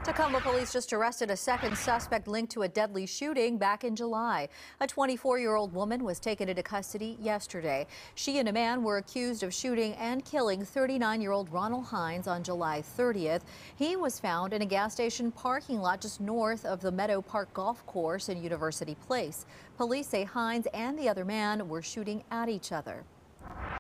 Tacoma police just arrested a second suspect linked to a deadly shooting back in July. A 24-year-old woman was taken into custody yesterday. She and a man were accused of shooting and killing 39-year-old Ronald Hines on July 30th. He was found in a gas station parking lot just north of the Meadow Park Golf Course in University Place. Police say Hines and the other man were shooting at each other.